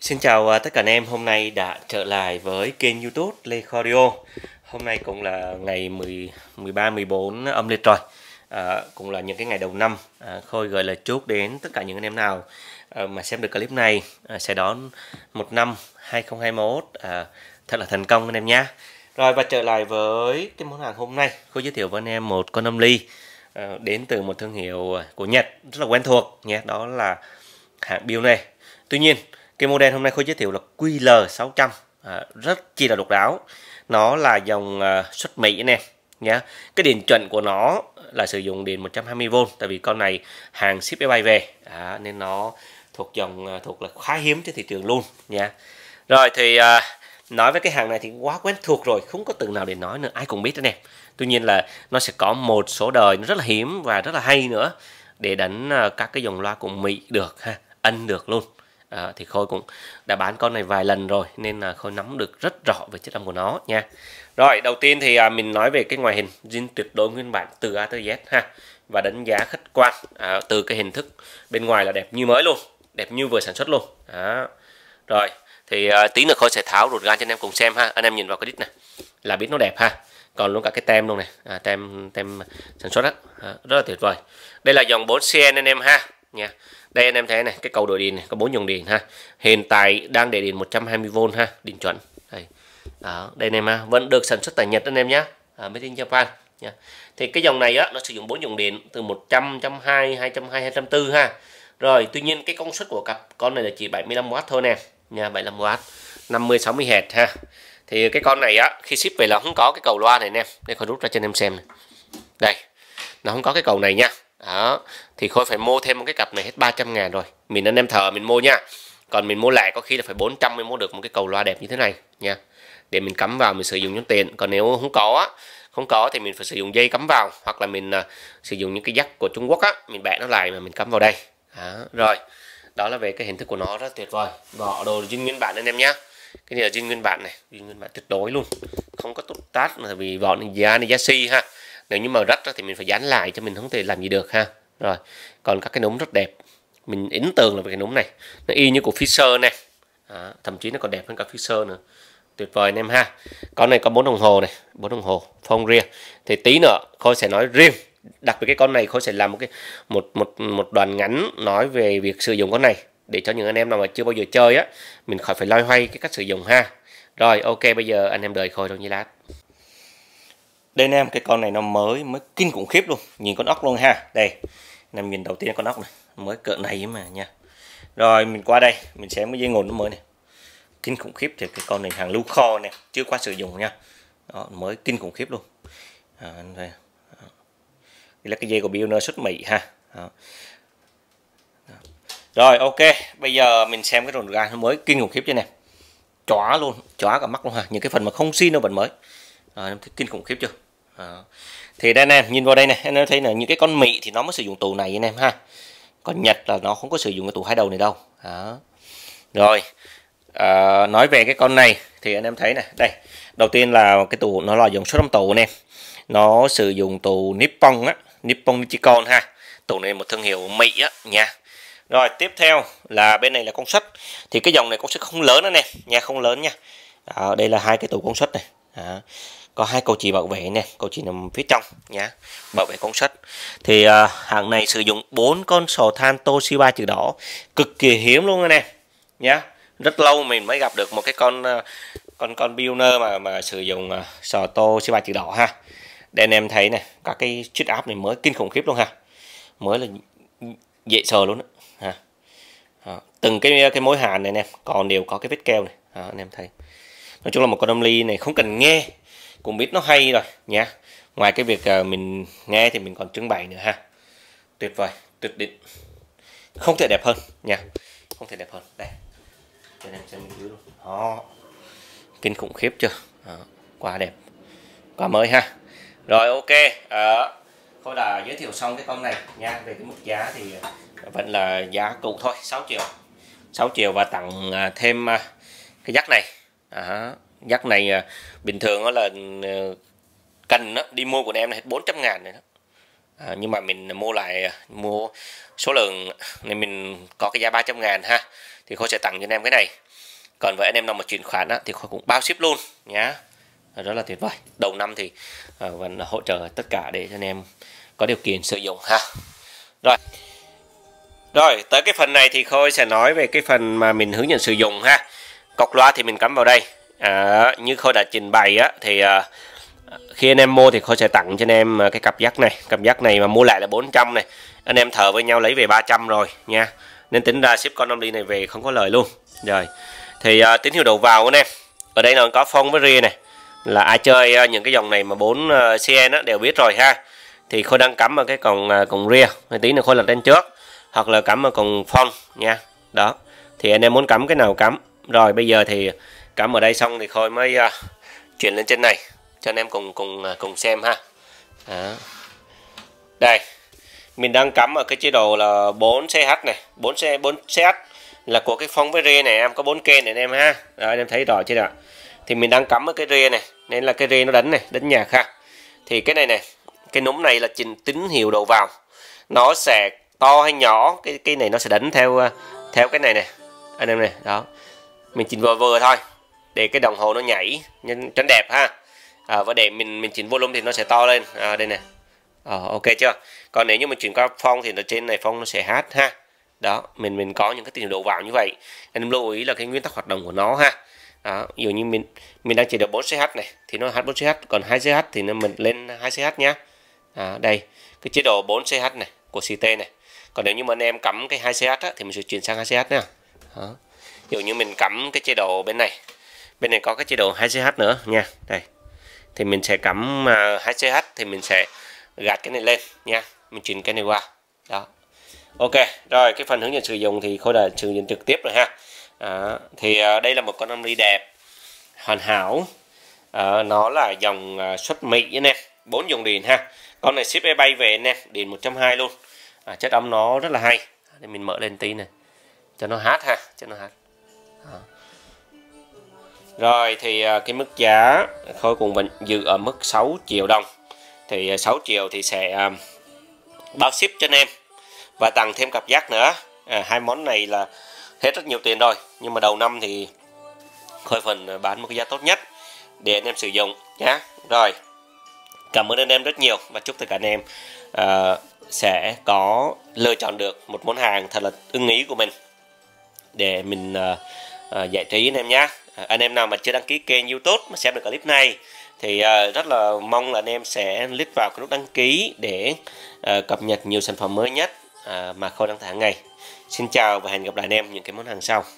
Xin chào tất cả anh em, hôm nay đã trở lại với kênh YouTube Lê Khorio. Hôm nay cũng là ngày 13, 14 âm lịch rồi. Cũng là những cái ngày đầu năm. Khôi gửi lời chúc đến tất cả những anh em nào mà xem được clip này sẽ đón một năm 2021 thật là thành công anh em nhé. Rồi và trở lại với cái món hàng hôm nay, Khôi giới thiệu với anh em một con âm ly đến từ một thương hiệu của Nhật rất là quen thuộc nhé, đó là hãng Bione. Tuy nhiên cái model hôm nay Khôi giới thiệu là QL600, rất chi là độc đáo. Nó là dòng xuất Mỹ anh em nhé. Cái điện chuẩn của nó là sử dụng điện 120V, tại vì con này hàng ship máy bay về nên nó thuộc dòng thuộc là khá hiếm trên thị trường luôn nha. Rồi thì nói với cái hàng này thì quá quen thuộc rồi, không có từ nào để nói nữa, ai cũng biết anh em. Tuy nhiên là nó sẽ có một số đời nó rất là hiếm và rất là hay nữa để đánh các cái dòng loa của Mỹ được ha, Ân được luôn. Thì Khôi cũng đã bán con này vài lần rồi nên là Khôi nắm được rất rõ về chất âm của nó nha. Rồi đầu tiên thì mình nói về cái ngoại hình zin tuyệt đối nguyên bản từ A tới Z ha, và đánh giá khách quan từ cái hình thức bên ngoài là đẹp như mới luôn, đẹp như vừa sản xuất luôn. Rồi thì tí nữa Khôi sẽ tháo ruột gan cho anh em cùng xem ha. Anh em nhìn vào cái đít này là biết nó đẹp ha, còn luôn cả cái tem luôn này, tem sản xuất đó, rất là tuyệt vời. Đây là dòng 4CN anh em ha nha. Đây anh em thấy này, cái cầu đổi điện này có 4 dòng điện ha. Hiện tại đang để điện 120V ha, điện chuẩn. Đây. Đó, đây anh em ha, vẫn được sản xuất tại Nhật anh em nhá. Made in Japan nha. Thì cái dòng này á nó sử dụng 4 dòng điện từ 100, 120, 220, 240 ha. Rồi, tuy nhiên cái công suất của cặp con này là chỉ 75W thôi nè nha, 75W, 50 60 Hz ha. Thì cái con này á khi ship về là không có cái cầu loa này nè. Đây Khôi rút ra cho anh em xem này. Đây. Nó không có cái cầu này nha. Đó, thì Khôi phải mua thêm một cái cặp này hết 300.000 rồi. Mình anh em thợ mình mua nha. Còn mình mua lại có khi là phải 400 mới mua được một cái cầu loa đẹp như thế này nha. Để mình cắm vào mình sử dụng những tiền. Còn nếu không có thì mình phải sử dụng dây cắm vào, hoặc là mình sử dụng những cái jack của Trung Quốc á, mình bẻ nó lại mà mình cắm vào đây. Rồi, đó là về cái hình thức của nó rất tuyệt vời. Vỏ đồ zin nguyên bản anh em nhá. Cái này là zin nguyên bản này, zin nguyên bản tuyệt đối luôn. Không có tút tát vì vỏ này da xi ha. Nếu như mà rách thì mình phải dán lại cho mình không thể làm gì được ha. Rồi, còn các cái núm rất đẹp. Mình ấn tượng là về cái núm này. Nó y như của Fisher này. Thậm chí nó còn đẹp hơn cả Fisher nữa. Tuyệt vời anh em ha. Con này có 4 đồng hồ này, 4 đồng hồ phông riêng. Thì tí nữa Khôi sẽ nói riêng. Đặc biệt cái con này Khôi sẽ làm một đoạn ngắn nói về việc sử dụng con này để cho những anh em nào mà chưa bao giờ chơi á, mình khỏi phải loay hoay cái cách sử dụng ha. Rồi, ok, bây giờ anh em đợi Khôi trong giây lát. Đây anh em, cái con này nó mới kinh khủng khiếp luôn, nhìn con ốc luôn ha. Đây anh em nhìn đầu tiên con ốc này mới cỡ này mà nha. Rồi mình qua đây mình xem cái dây nguồn nó mới này, kinh khủng khiếp. Thì cái con này hàng lưu kho này, chưa qua sử dụng nha. Đó, mới kinh khủng khiếp luôn. Đây là cái dây của Bione xuất Mỹ ha. Đó. Rồi ok, bây giờ mình xem cái rồn ga nó mới kinh khủng khiếp chứ nè, chóa luôn, chóa cả mắt luôn ha. Những cái phần mà không xin nó vẫn mới, em thấy kinh khủng khiếp chưa. Thì đây nè, nhìn vào đây này em thấy là những cái con Mỹ thì nó mới sử dụng tủ này anh em ha, còn Nhật là nó không có sử dụng cái tủ hai đầu này đâu. Rồi nói về cái con này thì anh em thấy này, đây đầu tiên là cái tủ nó là dòng số 5 tủ nè, nó sử dụng tủ Nippon á, Nippon Nichicon ha. Tủ này một thương hiệu Mỹ á nha. Rồi tiếp theo là bên này là công suất, thì cái dòng này công suất không lớn nữa nè nha, không lớn nha. Đây là hai cái tủ công suất này. Có hai cầu chì bảo vệ nè, cầu chì nằm phía trong nhá, bảo vệ công suất. Thì hãng này sử dụng 4 con sò than Toshiba chữ đỏ, cực kỳ hiếm luôn nè nhá. Rất lâu mình mới gặp được một cái con Bione mà sử dụng sò Toshiba chữ đỏ ha. Đây anh em thấy này, các cái chiếc áp này mới kinh khủng khiếp luôn ha, mới là dễ sờ luôn đó. Từng cái mối hàn này anh em còn đều có cái vết keo này. Anh em thấy, nói chung là một con âm ly này không cần nghe cũng biết nó hay rồi nha. Ngoài cái việc mình nghe thì mình còn trưng bày nữa ha. Tuyệt vời, tuyệt đỉnh, không thể đẹp hơn nha, không thể đẹp hơn. Đây cho anh em xem bên dưới luôn. Đó, kinh khủng khiếp chưa. Quá đẹp, quá mới ha. Rồi ok, Khôi đã giới thiệu xong cái con này nha. Về cái mức giá thì vẫn là giá cũ thôi, 6 triệu và tặng thêm cái jack này. Jack này bình thường đó là cần đó, đi mua của em này hết 400.000 này đó. Nhưng mà mình mua số lượng nên mình có cái giá 300.000 ha, thì Khôi sẽ tặng cho anh em cái này. Còn với anh em nào mà chuyển khoản thì Khôi cũng bao ship luôn nhá, rất là tuyệt vời. Đầu năm thì vẫn hỗ trợ tất cả để cho anh em có điều kiện sử dụng ha. Rồi tới cái phần này thì Khôi sẽ nói về cái phần mà mình hướng dẫn sử dụng ha. Cọc loa thì mình cắm vào đây. Như Khôi đã trình bày thì khi anh em mua thì Khôi sẽ tặng cho anh em cái cặp jack này mà mua lại là 400 này, anh em thợ với nhau lấy về 300 rồi nha, nên tính ra ship con 5 ly này về không có lời luôn. Rồi thì tín hiệu đầu vào anh em, ở đây nó có phông với ria này, là ai chơi những cái dòng này mà 4 CN đều biết rồi ha. Thì Khôi đang cắm vào cái còng ria, tí nữa Khôi lật lên trước, hoặc là cắm vào còng phông nha. Đó thì anh em muốn cắm cái nào cắm. Rồi bây giờ thì cắm ở đây xong thì Khôi mới chuyển lên trên này cho anh em cùng xem ha. Đó. Đây mình đang cắm ở cái chế độ là 4CH này, 4CH là của cái phông với ria này, em có 4 kênh này anh em ha. Đó, anh em thấy rõ chưa ạ? Thì mình đang cắm ở cái ria này nên là cái ria nó đánh nhạc ha. Thì cái này cái núm này là tín hiệu đầu vào, nó sẽ to hay nhỏ, cái này nó sẽ đánh theo cái này anh em này. Đó mình chỉnh vừa thôi để cái đồng hồ nó nhảy cho đẹp ha. Và để mình chỉnh volume thì nó sẽ to lên đây này. Ok chưa? Còn nếu như mình chuyển qua phông thì ở trên này phông nó sẽ hát ha. Đó mình có những cái tín hiệu đầu vào như vậy, anh em lưu ý là cái nguyên tắc hoạt động của nó ha. Đó, ví dụ như mình đang chỉ được 4CH này thì nó hát 4CH, còn 2CH thì mình lên 2CH nhá. Đây cái chế độ 4CH này của CT này. Còn nếu như mà anh em cắm cái 2CH thì mình sẽ chuyển sang 2CH nha. Đó. Ví dụ như mình cắm cái chế độ bên này có cái chế độ 2CH nữa nha. Đây thì mình sẽ cắm 2CH thì mình sẽ gạt cái này lên nha, mình chuyển cái này qua. Đó ok. Rồi cái phần hướng dẫn sử dụng thì Khôi đã sử dụng trực tiếp rồi ha. Thì đây là một con 5 ly đẹp hoàn hảo, nó là dòng xuất Mỹ nè, 4 dòng điện ha. Con này ship bay về nè, điện 120 luôn. Chất âm nó rất là hay, để mình mở lên tí này cho nó hát ha, cho nó hát. Rồi thì cái mức giá Khôi cùng vẫn giữ ở mức 6 triệu đồng. Thì 6 triệu thì sẽ bao ship cho anh em và tặng thêm cặp jack nữa. Hai món này là hết rất nhiều tiền rồi, nhưng mà đầu năm thì Khôi phần bán một cái giá tốt nhất để anh em sử dụng nhé. Rồi cảm ơn anh em rất nhiều và chúc tất cả anh em sẽ có lựa chọn được một món hàng thật là ưng ý của mình để mình giải trí anh em nhé. Anh em nào mà chưa đăng ký kênh YouTube mà xem được clip này thì rất là mong là anh em sẽ click vào cái nút đăng ký để cập nhật nhiều sản phẩm mới nhất mà Khôi đăng tải hàng ngày. Xin chào và hẹn gặp lại anh em những cái món hàng sau.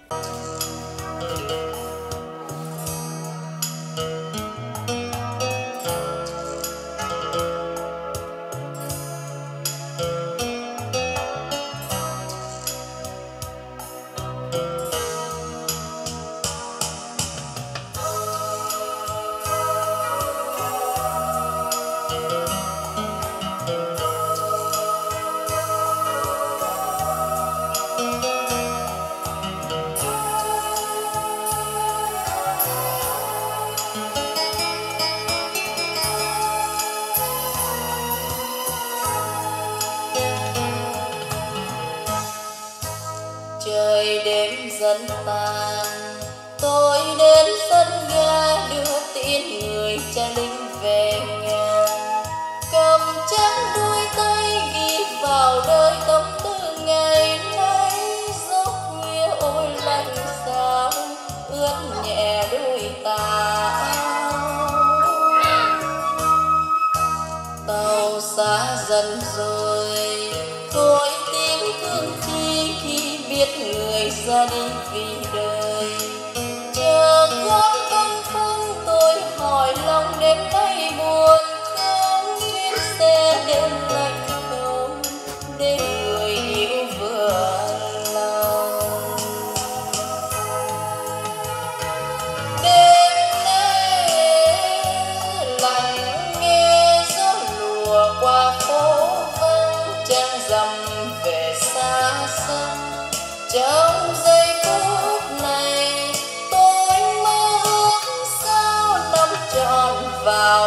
Trời đêm dần tàn, tôi đến sân ga đưa tin người cha lính về nhà, cầm trắng đôi tay ghi vào đời tâm tư ngày nay. Gió khuya ôi lạnh sao ướt nhẹ đôi tà áo, tàu xa dần rồi tôi tiếng thương chi khi biết người ra đi vì đời. Chờ gót bâng khuâng tôi hỏi lòng đêm nay buồn không, chuyến xe đêm lạnh không để người yêu vừa lòng. Đêm nay lạnh nghe gió lùa qua phố vắng, trăng rằm về xa xăm. Trong giây phút này tôi mơ ước sao năm tròn vào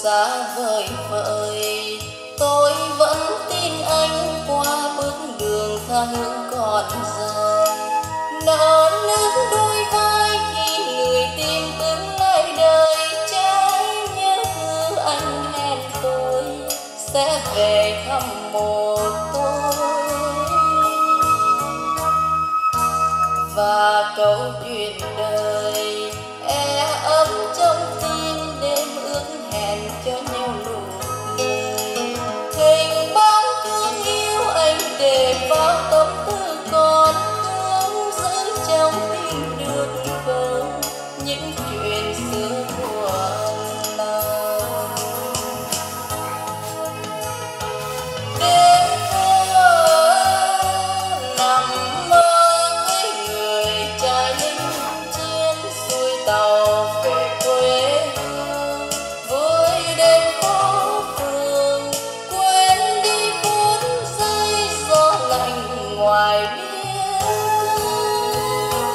xa vời vợi, tôi vẫn tin anh qua bước đường tha hương còn dài. Nở nước đôi vai khi người tìm tương lai đời, trái nhớ thứ anh hẹn tôi sẽ về thăm một tôi. Và câu chuyện đời ấm trong tim đêm ước hẹn cho nhau nụ cười. Hình bóng thương yêu anh để vào tâm tư còn thương, giữ trong tim được vỡ những chuyện xưa của lòng. Đêm mưa nằm mơ với người trai lính chiến xuôi tàu về quê hương, vui đêm phố phường quên đi phút giây gió lạnh ngoài biên cương.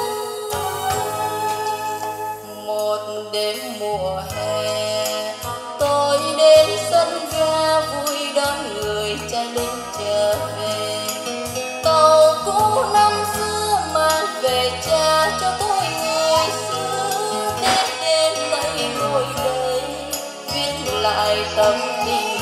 Một đêm mùa hè tôi đến sân ga vui đón người trai lính trở về. Tàu cũ năm xưa mang về cha cho tôi người xưa, đến đêm nay ngồi đây viết lại tâm tình